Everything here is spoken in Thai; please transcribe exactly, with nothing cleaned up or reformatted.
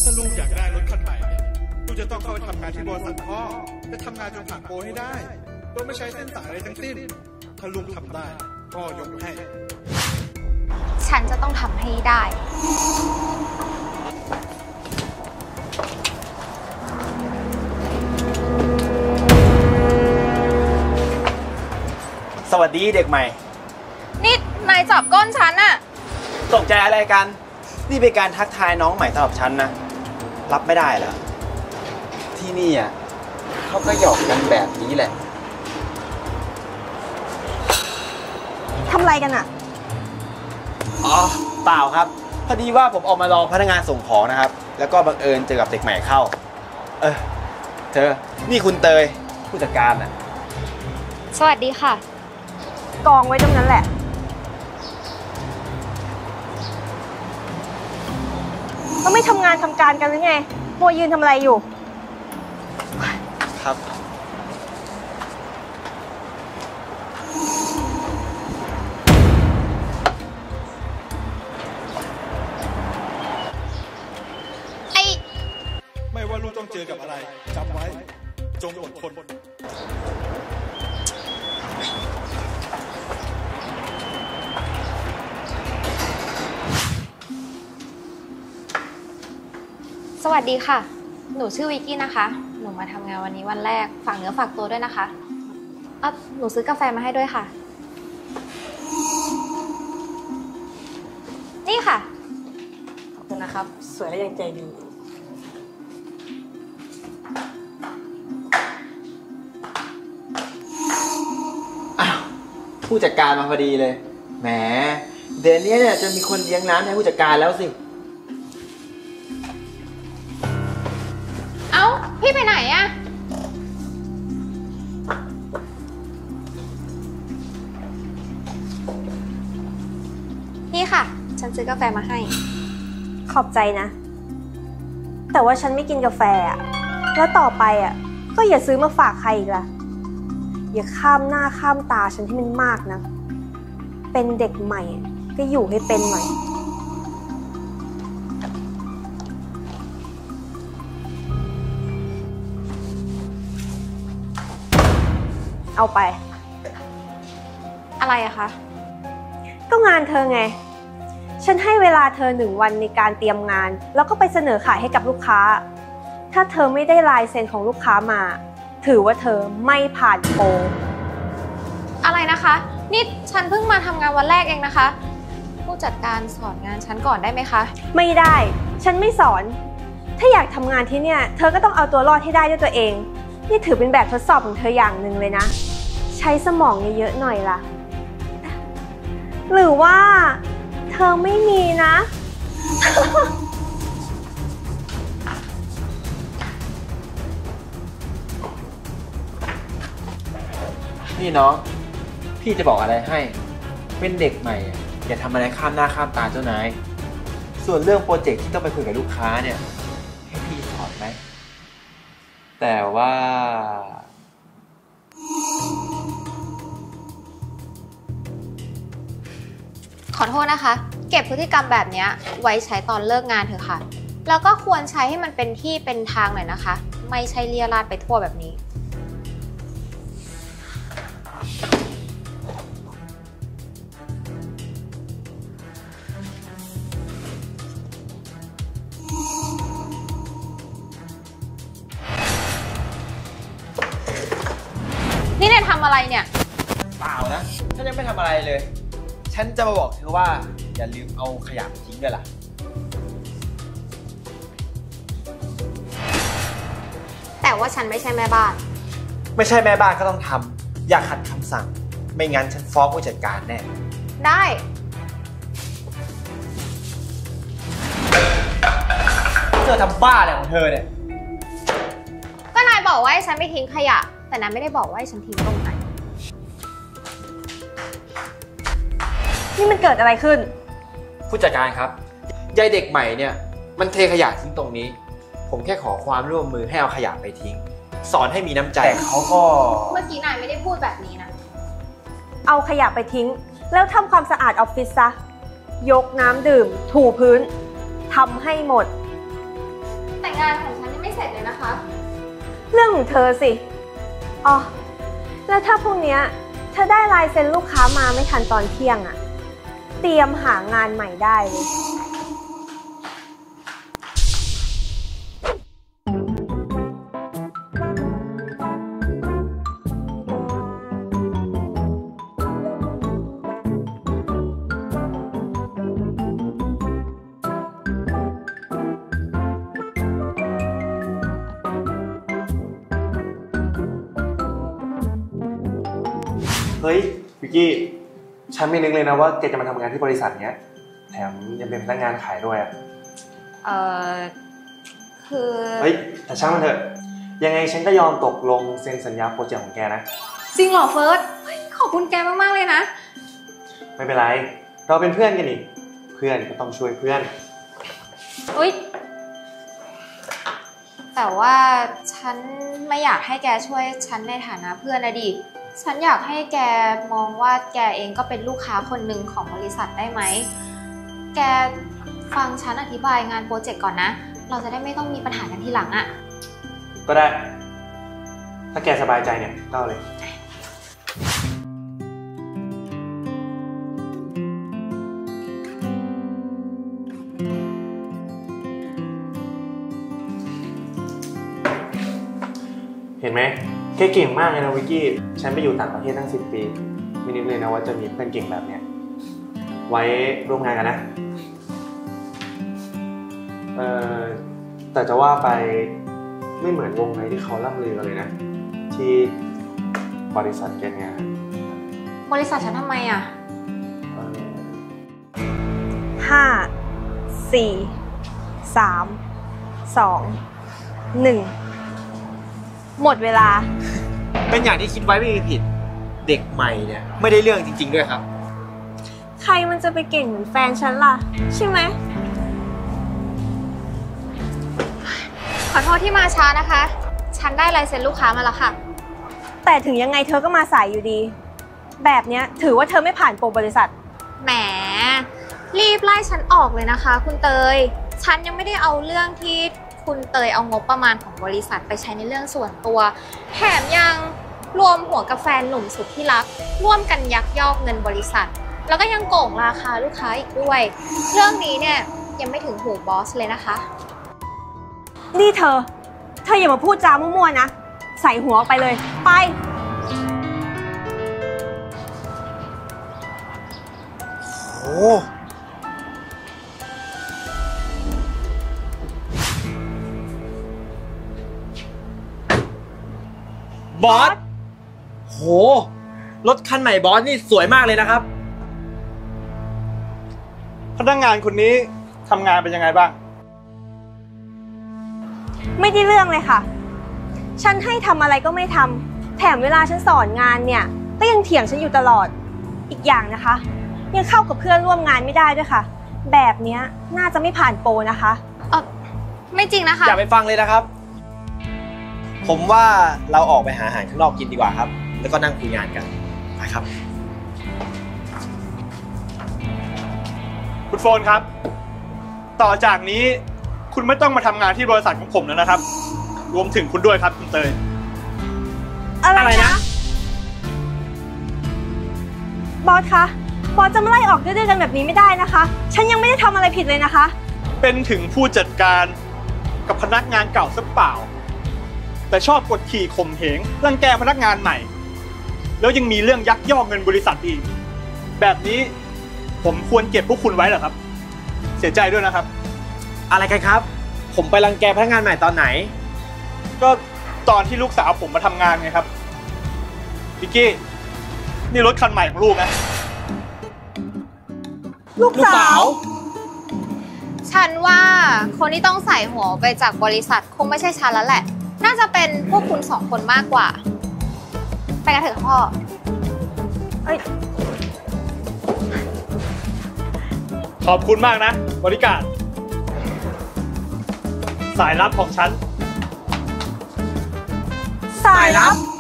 ถ้าลูกอยากได้รถคันใหม่เนี่ยลูกจะต้องเข้าไปทำงานที่บริษัทพ่อจะทำงานจนผ่านโปรให้ได้โดยไม่ใช้เส้นสายอะไรทั้งสิ้นถ้าลูกทำได้พ่อยกให้ฉันจะต้องทำให้ได้สวัสดีเด็กใหม่นี่นายจับก้นฉันอะตกใจอะไรกันนี่เป็นการทักทายน้องใหม่สำหรับฉันนะรับไม่ได้แล้วที่นี่อ่ะเขาก็หยอกกันแบบนี้แหละทำอะไรกันอ่ะอ๋อเปล่าครับพอดีว่าผมออกมาลองพนักงานส่งของนะครับแล้วก็บังเอิญเจอกับเด็กใหม่เข้าเออเธอนี่คุณเตยผู้จัดการอ่ะสวัสดีค่ะกองไว้ตรงนั้นแหละก็ไม่ทำงานทำการกันหรือไงมัวยืนทำอะไรอยู่ครับไอไม่ว่าลูกต้องเจอกับอะไรจำไว้จงอดทนสวัสดีค่ะหนูชื่อวิกกี้นะคะหนูมาทำงานวันนี้วันแรกฝากเนื้อฝากตัวด้วยนะคะอ่ะหนูซื้อกาแฟมาให้ด้วยค่ะนี่ค่ะขอบคุณนะครับสวยและยังใจดีอ้าวผู้จัดการมาพอดีเลยแหมเดือนนี้เนี่ยจะมีคนเลี้ยงน้ำให้ผู้จัดการแล้วสิเอ้าพี่ไปไหนอะนี่ค่ะฉันซื้อกาแฟมาให้ขอบใจนะแต่ว่าฉันไม่กินกาแฟอะแล้วต่อไปอะก็อย่าซื้อมาฝากใครอีกล่ะอย่าข้ามหน้าข้ามตาฉันที่มันมากนะเป็นเด็กใหม่ก็อยู่ให้เป็นหน่อยเอาไปอะไรอะคะก็งานเธอไงฉันให้เวลาเธอหนึ่งวันในการเตรียมงานแล้วก็ไปเสนอขายให้กับลูกค้าถ้าเธอไม่ได้ลายเซ็นของลูกค้ามาถือว่าเธอไม่ผ่านโปรอะไรนะคะนี่ฉันเพิ่งมาทำงานวันแรกเองนะคะผู้จัดการสอนงานฉันก่อนได้ไหมคะไม่ได้ฉันไม่สอนถ้าอยากทำงานที่เนี่ยเธอก็ต้องเอาตัวรอดให้ได้ด้วยตัวเองนี่ถือเป็นแบบทดสอบของเธออย่างหนึ่งเลยนะใช้สมองเยอะๆหน่อยล่ะหรือว่าเธอไม่มีนะนี่น้องพี่จะบอกอะไรให้เป็นเด็กใหม่อย่าทำอะไรข้ามหน้าข้ามตาเจ้านายส่วนเรื่องโปรเจกต์ที่ต้องไปคุยกับลูกค้าเนี่ยให้พี่สอนไหมแต่ว่าขอโทษนะคะเก็บพฤติกรรมแบบนี้ไว้ใช้ตอนเลิกงานเถอะค่ะแล้วก็ควรใช้ให้มันเป็นที่เป็นทางหน่อยนะคะไม่ใช่เลี่ยราดไปทั่วแบบนี้นี่เนี่ยทำอะไรเนี่ยเปล่านะฉันยังไม่ทำอะไรเลยฉันจะมาบอกเธอว่าอย่าลืมเอาขยะไปทิ้งด้วยล่ะแต่ว่าฉันไม่ใช่แม่บ้านไม่ใช่แม่บ้านก็ต้องทำอย่าขัดคำสั่งไม่งั้นฉันฟ้องผู้จัดการแน่ได้เธอทำบ้าอะไรของเธอเนี่ยก็นายบอกว่าให้ฉันไม่ทิ้งขยะแต่นายไม่ได้บอกว่าให้ฉันทิ้งตรงไหนนี่มันเกิดอะไรขึ้นผู้จัดการครับยายเด็กใหม่เนี่ยมันเทขยะทิ้งตรงนี้ผมแค่ขอความร่วมมือให้เอาขยะไปทิ้งสอนให้มีน้ำใจแต่เขาก็เมื่อกี้นายไม่ได้พูดแบบนี้นะเอาขยะไปทิ้งแล้วทำความสะอาดออฟฟิศซะยกน้ำดื่มถูพื้นทำให้หมดงานของฉันยังไม่เสร็จเลยนะคะเรื่องของเธอสิ อ๋อ แล้วถ้าพรุ่งนี้เธอได้ลายเซ็นลูกค้ามาไม่ทันตอนเที่ยงอะเตรียมหางานใหม่ได้เลยเฮ้ยวิกกี้ฉันไม่นึกเลยนะว่าแกจะมาทำงานที่บริษัทเนี้ยแถมยังเป็นพนักงานขายด้วยอ่ะเออคือเฮ้ยแต่ช่างมันเถอะยังไงฉันก็ยอมตกลงเซ็นสัญญาโปรเจกต์ของแกนะจริงเหรอเฟิร์สขอบคุณแกมากๆเลยนะไม่เป็นไรเราเป็นเพื่อนกันนี่เพื่อนก็ต้องช่วยเพื่อนอุ๊ยแต่ว่าฉันไม่อยากให้แกช่วยฉันในฐานะเพื่อนนะดิฉันอยากให้แกมองว่าแกเองก็เป็นลูกค้าคนหนึ่งของบริษัทได้ไหมแกฟังฉันอธิบายงานโปรเจกต์ก่อนนะเราจะได้ไม่ต้องมีปัญหากันทีหลังอะก็ได้ถ้าแกสบายใจเนี่ยก็เอาเลยเห็นไหมแกเก่งมากเลยนะวิกกี้ฉันไปอยู่ต่างประเทศตั้งสิบปีไม่นึกเลยนะว่าจะมีเพื่อนเก่งแบบเนี้ยไว้ร่วมงานกันนะเออแต่จะว่าไปไม่เหมือนวงไหนที่เขาล่ำลือกันเลยนะที่บริษัทแกเนี่ยบริษัทฉันทำไมอ่ะห้าสี่สามสองหนึ่งหมดเวลาเป็นอย่างที่คิดไว้ไม่มีผิดเด็กใหม่เนี่ยไม่ได้เรื่องจริงๆด้วยครับใครมันจะไปเก่งเหมือนแฟนฉันล่ะใช่ไหมขอโทษที่มาช้านะคะฉันได้ลายเซ็นลูกค้ามาแล้วค่ะแต่ถึงยังไงเธอก็มาสายอยู่ดีแบบเนี้ยถือว่าเธอไม่ผ่านโปรบริษัทแหมรีบไล่ฉันออกเลยนะคะคุณเตยฉันยังไม่ได้เอาเรื่องที่คุณเตยเอางบประมาณของบริษัทไปใช้ในเรื่องส่วนตัวแถมยังรวมหัวกับแฟนหนุ่มสุดที่รักร่วมกันยักยอกเงินบริษัทแล้วก็ยังโกงราคาลูกค้าอีกด้วยเรื่องนี้เนี่ยยังไม่ถึงหูบอสเลยนะคะนี่เธอเธออย่ามาพูดจามั่วๆนะใส่หัวออกไปเลยไปโอ้บอสโหรถคันใหม่บอสนี่สวยมากเลยนะครับพนักงานคนนี้ทำงานเป็นยังไงบ้างไม่ได้เรื่องเลยค่ะฉันให้ทำอะไรก็ไม่ทำแถมเวลาฉันสอนงานเนี่ยก็ยังเถียงฉันอยู่ตลอดอีกอย่างนะคะยังเข้ากับเพื่อนร่วมงานไม่ได้ด้วยค่ะแบบนี้น่าจะไม่ผ่านโปรนะคะเออไม่จริงนะคะอย่าไปฟังเลยนะครับผมว่าเราออกไปหาอาหารข้างนอกกินดีกว่าครับแล้วก็นั่งคุยงานกันไปครับคุณโฟนครับต่อจากนี้คุณไม่ต้องมาทำงานที่บริษัทของผมแล้วนะครับรวมถึงคุณด้วยครับคุณเตยอะไรนะบอสคะบอสจะมาไล่ออกดื้อๆกันแบบนี้ไม่ได้นะคะฉันยังไม่ได้ทำอะไรผิดเลยนะคะเป็นถึงผู้จัดการกับพนักงานเก่าซะเปล่าแต่ชอบกดขี่ข่มเหงรังแกพนักงานใหม่แล้วยังมีเรื่องยักยอกเงินบริษัทอีกแบบนี้ผมควรเก็บพวกคุณไว้เหรอครับเสียใจด้วยนะครับอะไรกันครับผมไปรังแกพนักงานใหม่ตอนไหนก็ตอนที่ลูกสาวผมมาทำงานไงครับพิกกี้นี่รถคันใหม่ของลูกนะลูกสาวฉันว่าคนที่ต้องใส่หัวไปจากบริษัทคงไม่ใช่ฉันแล้วแหละน่าจะเป็นพวกคุณสองคนมากกว่าไปกันเถอะพ่อเอ้ยขอบคุณมากนะบริการสายลับของฉันสายลับ